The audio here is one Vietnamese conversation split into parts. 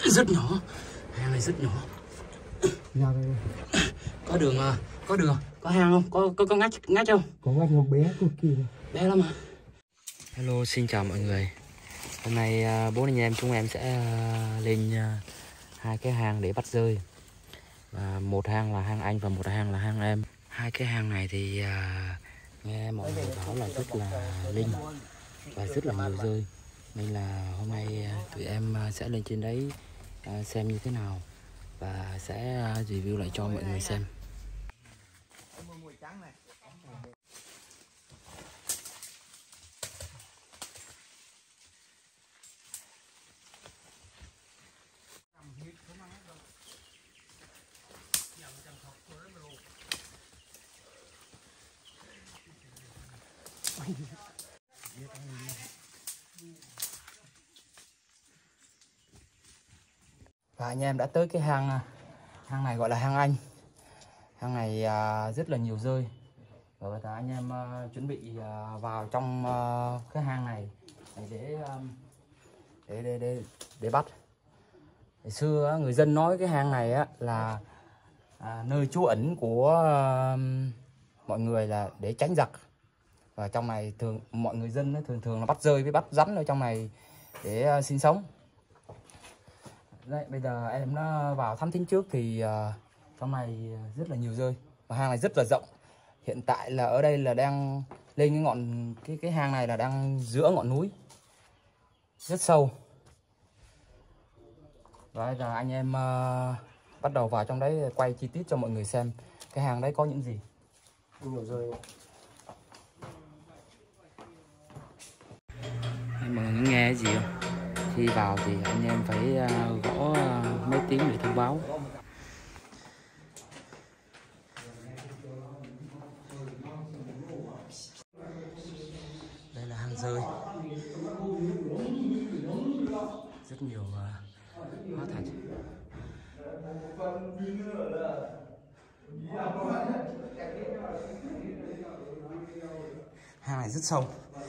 Rất nhỏ, hang này rất nhỏ. Ra đây. Có đường, có hang không? Có ngách không? Có ngách một bé cực kỳ. Bé lắm mà. Hello, xin chào mọi người. Hôm nay bố anh em chúng em sẽ lên hai cái hang để bắt rơi. Và một hang là hang anh và một hang là hang em. Hai cái hang này thì nghe mọi người bảo là rất là linh và rất là nhiều rơi. Nên là hôm nay tụi em sẽ lên trên đấy xem như thế nào và sẽ review lại cho mọi người xem. Và anh em đã tới cái hang này gọi là hang anh. Hang này rất là nhiều rơi. Và bây giờ anh em chuẩn bị vào trong cái hang này để bắt. Ngày xưa người dân nói cái hang này là nơi trú ẩn của mọi người là để tránh giặc. Và trong này mọi người dân thường là bắt rơi với bắt rắn ở trong này để sinh sống. Đây, bây giờ em nó vào thám thính trước thì trong này rất là nhiều rơi và hang này rất là rộng. Hiện tại là ở đây là đang lên cái hang này là đang giữa ngọn núi rất sâu. Và bây giờ anh em bắt đầu vào trong đấy quay chi tiết cho mọi người xem cái hang đấy có những gì. Nhiều rơi. Mọi người nghe cái gì không? Khi vào thì anh em phải gõ mấy tiếng để thông báo. Đây là hang rơi. Rất nhiều hóa thạch. Hang này rất sâu.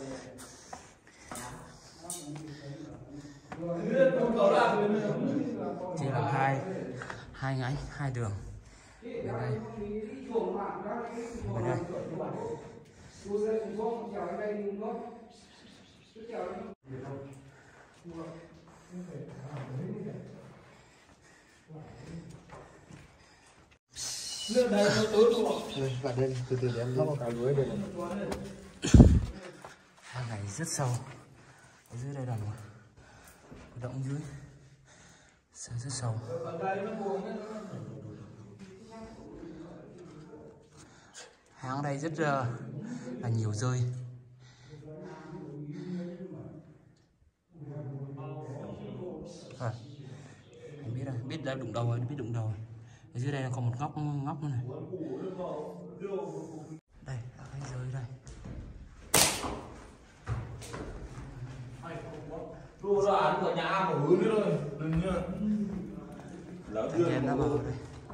Chia làm hai đường. Bên đây. Bên đây. Và đây từ từ để em lóc cả lưới đây. Hang này rất sâu. Ở dưới đây là một động dưới. Rất sâu. Hang ở đây rất là nhiều rơi. Anh biết rồi, biết đã đụng đầu rồi, biết đụng đầu rồi. Ở dưới đây là còn một ngóc nữa này. Đây là cái rơi đây. Đồ ra ăn của nhà của hướng nữa rồi, đừng nhá. Anh em đã vào đây.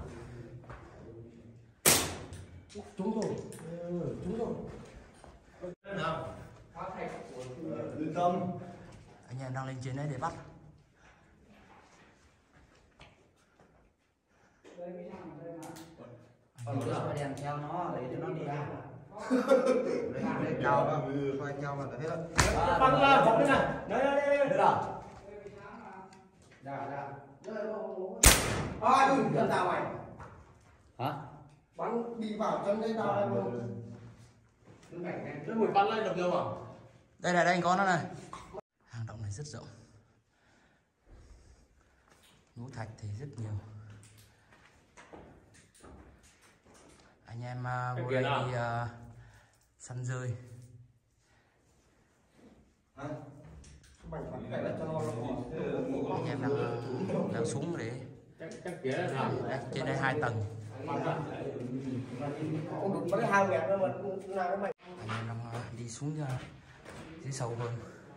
Trúng rồi. Trúng rồi. Nào. Yên tâm. Anh em đang lên trên đấy để bắt. Phải đèn theo nó để cho nó đi ra. Lấy cao khoai cao là hết rồi. Bắn ra bóng đây này. Đây. Được rồi. Ra. Ai chân tao mày. Hả? Bắn đi vào chân đây tao em luôn. Cái mùi bắn lên được chưa mà? Đây là đây anh có nó này. Hang động này rất rộng. Núi thạch thì rất nhiều. Anh em vô đây đi săn rơi. Anh em đang xuống để trên đây 2 tầng. Anh em đang đi xuống dưới sâu hơn.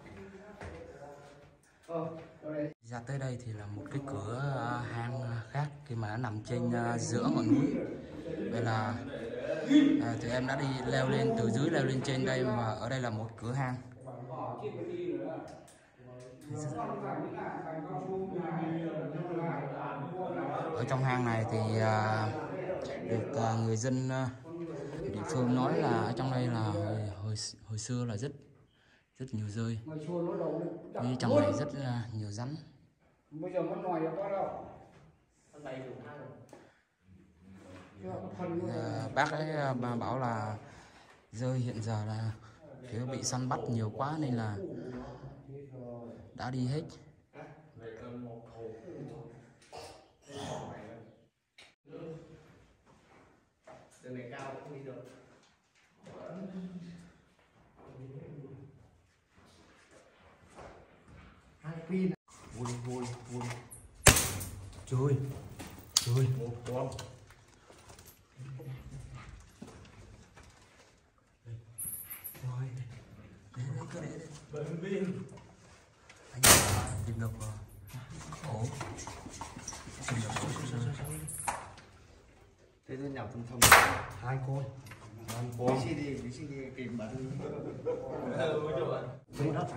Ra tới đây thì là một cái cửa hang khác khi mà nó nằm trên giữa ngọn núi. Đây là tụi em đã đi leo lên từ dưới leo lên trên đây, và ở đây là một cửa hang. Ở trong hang này thì được người dân địa phương nói là ở trong đây là hồi xưa là rất nhiều dơi, vì trong này rất nhiều rắn. Bác ấy bảo là dơi hiện giờ là kiểu bị săn bắt nhiều quá nên là đã đi hết. Đường này cao cũng đi được. Hai pin. Vui. Chui. Một con. Rồi. Cứ để. Bệnh viên. Anh tìm được ổ. Thế tôi nhào thầm. Hai con. Đi xí đi kìm bắn. Đây đó.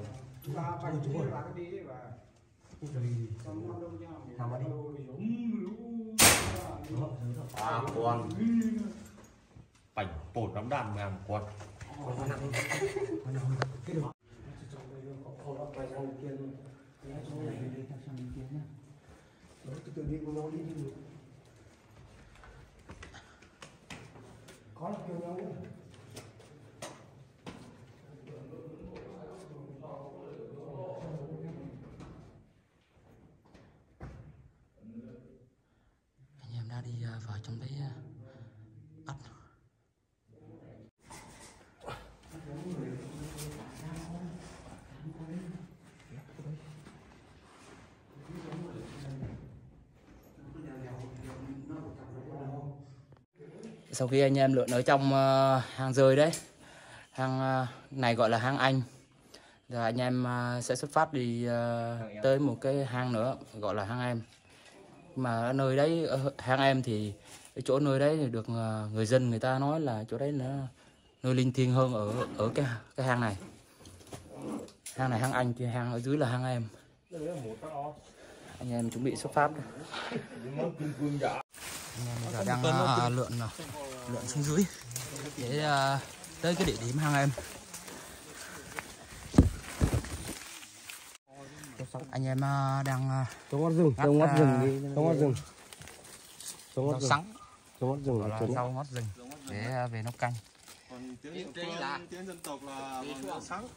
Con. Bảnh bột lắm đàn mèo con. Có là kêu nhau. Anh em đã đi vào trong đấy bắt. Sau khi anh em lượn ở trong hang rơi đấy, hang này gọi là hang Anh, giờ anh em sẽ xuất phát đi tới một cái hang nữa gọi là hang Em. Mà ở nơi đấy, ở hang Em thì cái chỗ nơi đấy thì được người dân người ta nói là chỗ đấy là nơi linh thiêng hơn ở cái hang này. Hang này hang Anh, thì hang ở dưới là hang Em. Anh em chuẩn bị xuất phát. Anh em bây giờ đang lượn xuống dưới để tới cái địa điểm hang Em. Anh em đang Sống ngót rừng, sống ngót rừng đi, sống ngót rừng. Sống ngót sắn, rừng là rau ngót rừng để về nấu canh. Còn tiếng dân tộc là bằng sắn.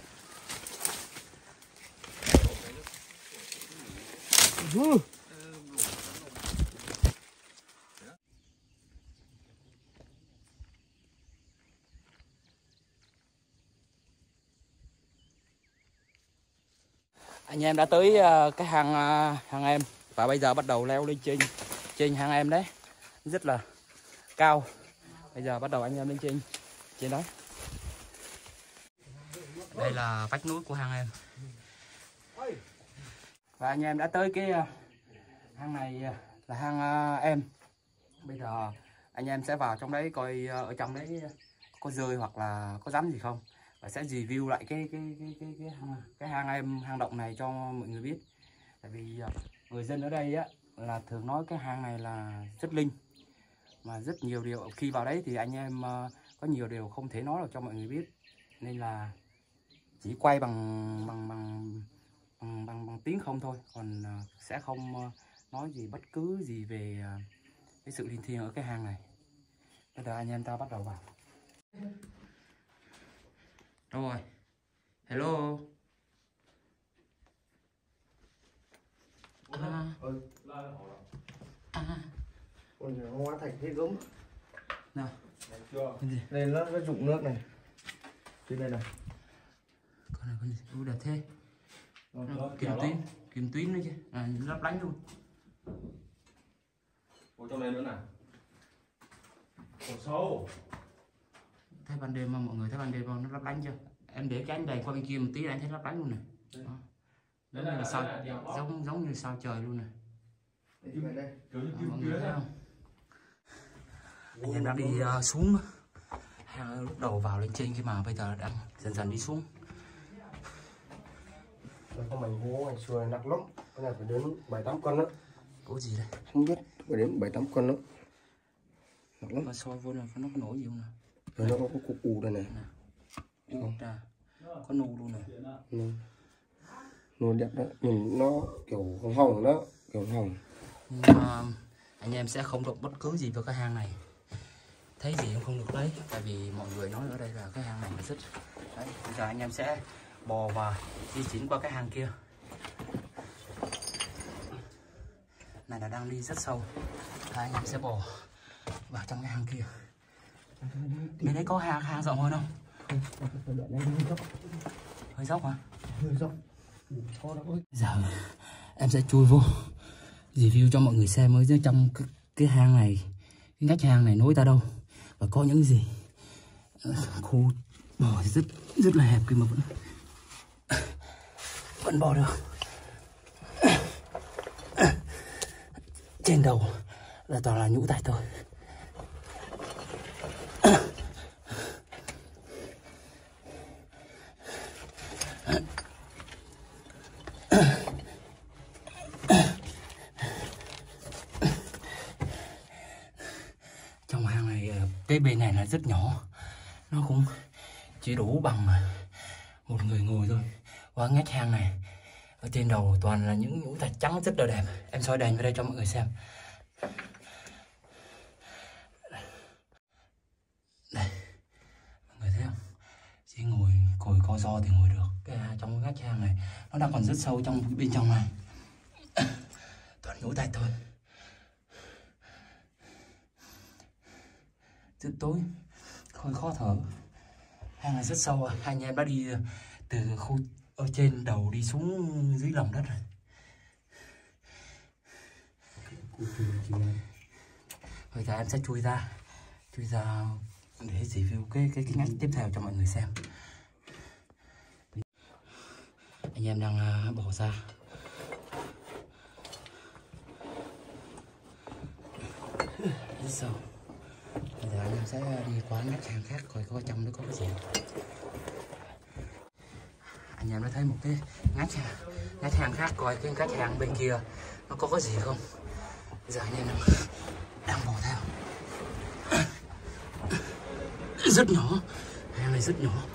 Anh em đã tới cái hang Em và bây giờ bắt đầu leo lên trên hang Em đấy, rất là cao. Bây giờ bắt đầu anh em lên trên đó. Đây là vách núi của hang Em. Và anh em đã tới cái hang này là hang Em. Bây giờ anh em sẽ vào trong đấy coi ở trong đấy có rơi hoặc là có rắn gì không, và sẽ review lại cái hang Em, hang động này cho mọi người biết. Tại vì người dân ở đây á là thường nói cái hang này là rất linh, mà rất nhiều điều khi vào đấy thì anh em có nhiều điều không thể nói được cho mọi người biết, nên là chỉ quay bằng tiếng không thôi, còn sẽ không nói gì bất cứ gì về cái sự linh thiêng ở cái hang này. Bây giờ anh em ta bắt đầu vào. Rồi, hello. Hóa thạch thế gốm. Nào. Chưa. Đây nó rụng nước này. Trên đây này. Con gì? Ui đẹp thế. Kim tuyến nữa chứ. Lấp lánh luôn. Ủa trong này nữa này. Còn sâu. Thấy ban đêm không mọi người, thấy ban đêm không, nó lấp lánh chưa? Em để cái ánh đèn qua bên kia một tí là anh thấy lấp lánh luôn này. Đó. Giống như là sao, giống như sao trời luôn này. Mọi người thấy không? Anh em đang đi xuống. Lúc đầu vào lên trên, khi mà bây giờ đang dần dần đi xuống. nó có mảnh gỗ ngày xưa nặng lắm, cái này phải đến 7-8 cân đó. Gỗ gì đây? Không biết, phải đến 7-8 cân đó. Nặng lắm. Mà soi vô này nó có nổi gì không nào? Rồi nó có cục đây này. Ra. Có nụ luôn này. Nụ đẹp đó, nhìn nó kiểu hồng hồng đó, kiểu hồng. Nhưng mà anh em sẽ không động bất cứ gì vào cái hang này. Thấy gì cũng không được lấy, tại vì mọi người nói ở đây là cái hang này là rất. Đấy, bây giờ anh em sẽ bò và di chuyển qua cái hang kia. Này là đang đi rất sâu. Anh em sẽ bò vào trong cái hang kia. Bên đấy có hang rộng hơn không? Hơi dốc hả? Hơi dốc. Giờ em sẽ chui vô review cho mọi người xem mới trong cái hang này, cái ngách hang này nối ra đâu và có những gì. Khu bò thì rất là hẹp kia mà vẫn bò được. Trên đầu là toàn là nhũ tay thôi. Trong hang này cái bên này là rất nhỏ, nó cũng chỉ đủ bằng một người ngồi thôi. Qua ngách hang này ở trên đầu toàn là những nhũ thạch trắng rất là đẹp. Em soi đèn vào đây cho mọi người xem. Đây, mọi người thấy không? Chỉ ngồi cồi co ro thì ngồi được. Trong ngách hang này nó đang còn rất sâu trong bên trong này. Toàn nhũ thạch thôi. Rất tối, hơi khó thở. Hang này rất sâu. Anh em đã đi từ khu ở trên đầu đi xuống dưới lòng đất rồi. Bây giờ em sẽ chui ra để review cái ngách tiếp theo cho mọi người xem. Anh em đang bỏ ra. Rất sâu. Bây giờ anh em sẽ đi qua ngách hàng khác coi có trong đó có cái gì. Anh em đã thấy một cái ngách hàng khác, coi cái ngách hàng bên kia nó có cái gì không. Bây giờ anh em đang bò theo. Rất nhỏ, hang này rất nhỏ.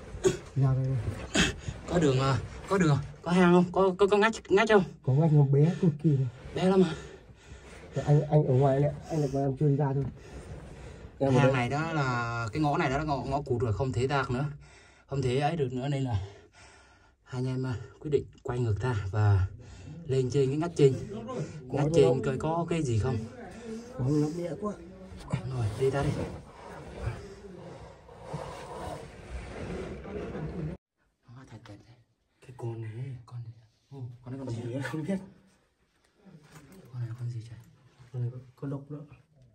Có đường, có hang không? Có ngách không? Có ngách nó bé cực kỳ này. Bé lắm à? Anh ở ngoài này, anh là em chưa đi ra thôi. Hang này đó là cái ngõ này đó là ngõ cụt rồi, không thể ra nữa, không thể ấy được nữa, nên là anh em quyết định quay ngược ra và lên trên cái ngách trên. Ngách trên coi có cái gì không. Nó bé quá. Rồi đi ra đi. Cái con này, Con này con gì? không biết. Con này là con gì trời? Con này có độc nữa.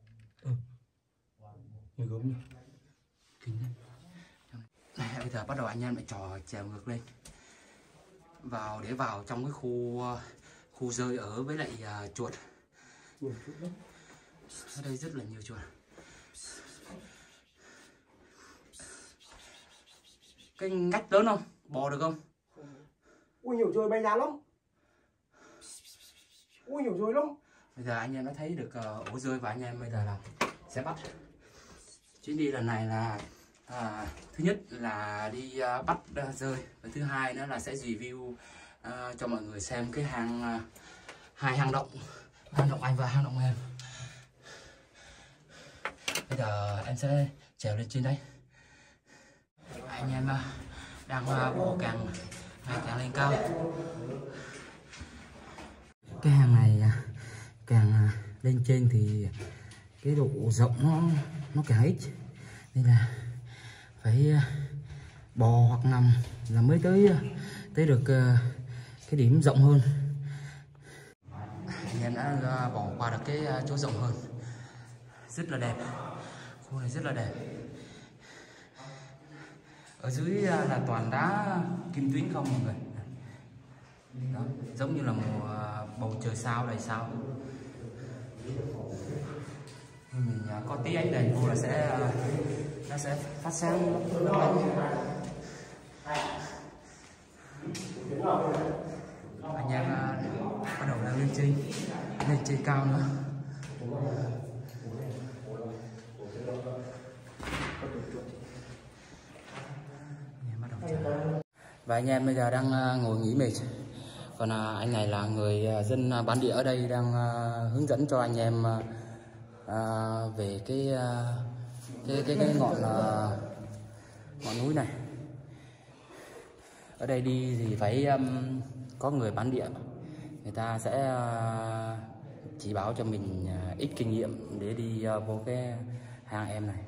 Người gớm nhỉ? Kinh đấy. Này, bây giờ bắt đầu anh em lại trèo ngược lên để vào trong cái khu rơi ở với lại chuột. Ở đây rất là nhiều chuột. Cái ngách lớn không? Bò được không? Ui nhiều rồi, bay ra lắm. Ui nhiều rồi lắm. Bây giờ anh em đã thấy được ổ rơi và anh em bây giờ là sẽ bắt. Chuyến đi lần này là thứ nhất là đi bắt rơi, và thứ hai nữa là sẽ review cho mọi người xem cái hai hang động anh và hang động em. Bây giờ em sẽ trèo lên trên đây. Anh em đang bò càng lên cao. Cái hang này càng lên trên thì cái độ rộng nó càng ít, nên là phải bò hoặc nằm là mới tới được cái điểm rộng hơn. Anh em đã bỏ qua được cái chỗ rộng hơn, rất là đẹp. Khu này rất là đẹp. Ở dưới là toàn đá kim tuyến không mọi người. Đó, giống như là một bầu trời sao đầy sao. Mình có tí ánh đèn vô là nó sẽ phát sáng lấp lánh. lên trên cao nữa. Và anh em bây giờ đang ngồi nghỉ mệt. Còn anh này là người dân bản địa ở đây, đang hướng dẫn cho anh em về cái ngọn núi này. Ở đây đi thì phải có người bản địa, người ta sẽ chỉ bảo cho mình ít kinh nghiệm để đi vô cái hang em này.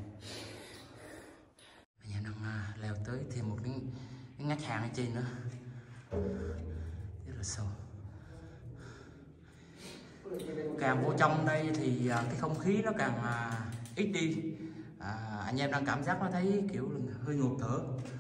Anh em đang leo tới thêm một cái ngách hang ở trên nữa, rất là sâu. Càng vô trong đây thì cái không khí nó càng ít đi. Anh em đang cảm giác nó thấy kiểu là hơi ngột thở.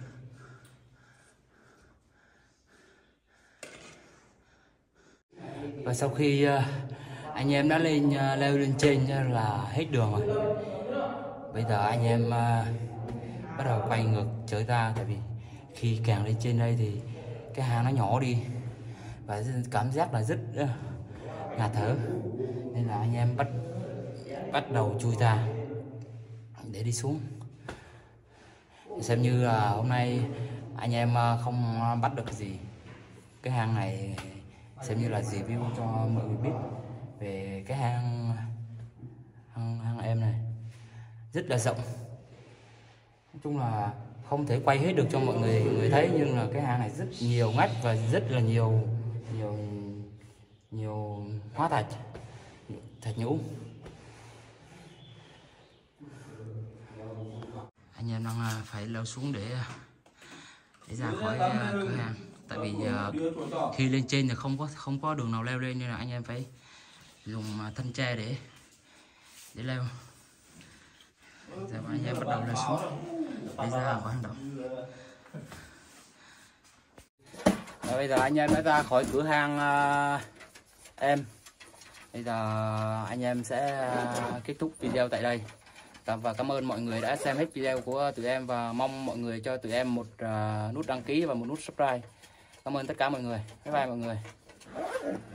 Và sau khi anh em đã leo lên trên là hết đường rồi. Bây giờ anh em bắt đầu quay ngược trở ra, tại vì khi càng lên trên đây thì cái hang nó nhỏ đi và cảm giác là rất ngạt thở, nên là anh em bắt đầu chui ra để đi xuống. Xem như là hôm nay anh em không bắt được gì, cái hang này xem như là review cho mọi người biết về cái hang em này, rất là rộng. Nói chung là không thể quay hết được cho mọi người thấy, nhưng là cái hang này rất nhiều ngách và rất là nhiều hóa thạch nhũ. Anh em đang phải leo xuống để ra khỏi cửa hàng, tại vì khi lên trên thì không có đường nào leo lên, nên là anh em phải dùng thân tre để leo. Giờ anh em bắt đầu leo xuống để ra khỏi hang động. Bây giờ anh em đã ra khỏi cửa hang em. Bây giờ anh em sẽ kết thúc video tại đây. Và cảm ơn mọi người đã xem hết video của tụi em, và mong mọi người cho tụi em một nút đăng ký và một nút subscribe. Cảm ơn tất cả mọi người. Bye bye mọi người.